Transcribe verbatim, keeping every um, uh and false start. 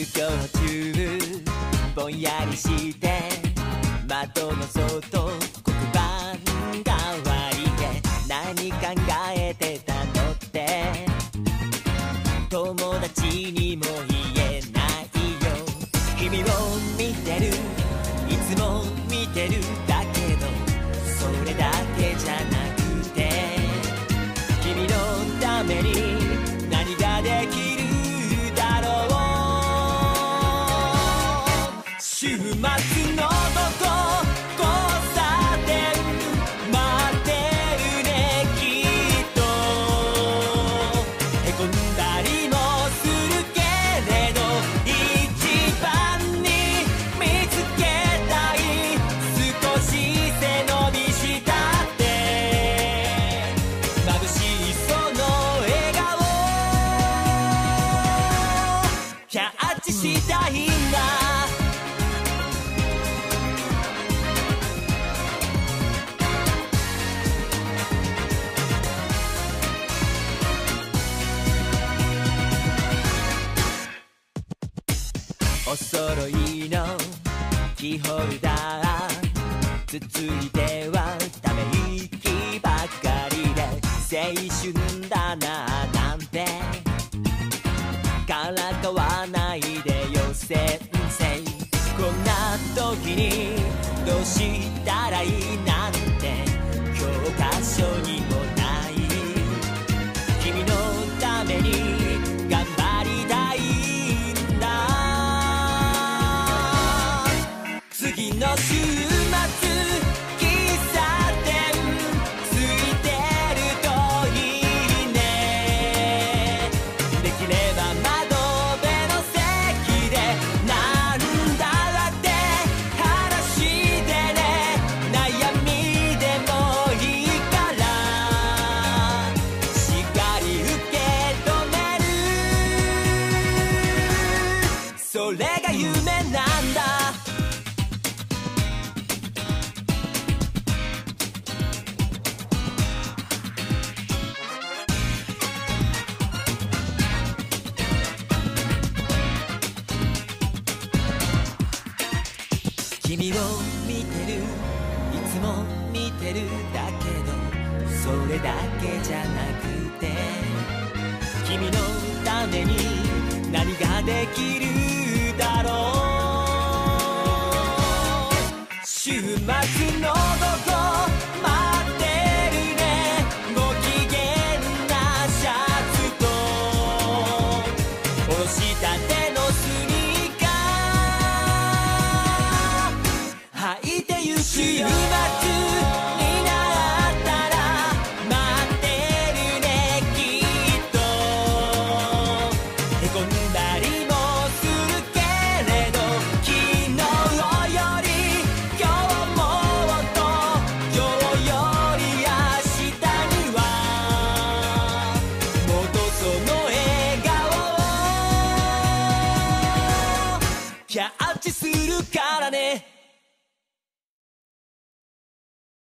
行中ぼんやりして窓の外黒板代わりで何考えてたのって友達にも言えないよ。君を見てるいつも見てるだけどそれだけじゃなくて君のために何ができるだろう。週末のどこ交差点待ってるねきっとへこんだりもするけれど一番に見つけたい少し背伸びしたって眩しいその笑顔キャッチしたいんだ。お揃いのキーホルダーつついてはため息ばかりで青春だななんてからかわないでよ先生。こんな時にどうしたらいいなんて教科書にもない君のために頑張りたいんだ。次の週末喫茶店ついてるといいね。できれば窓辺の席でなんだって話してね。悩みでもいいからしっかり受け止めるそれが夢なんだ。君を見てるいつも見てるだけどそれだけじゃなくて君のために何ができるだろう。週末の